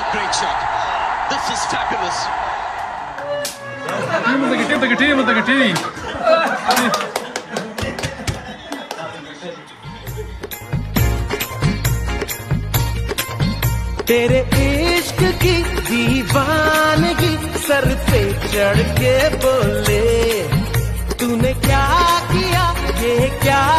Great shot. This is fabulous. तेरे इश्क की दीवानगी सर पे चढ़ के बोले, तूने क्या किया, ये क्या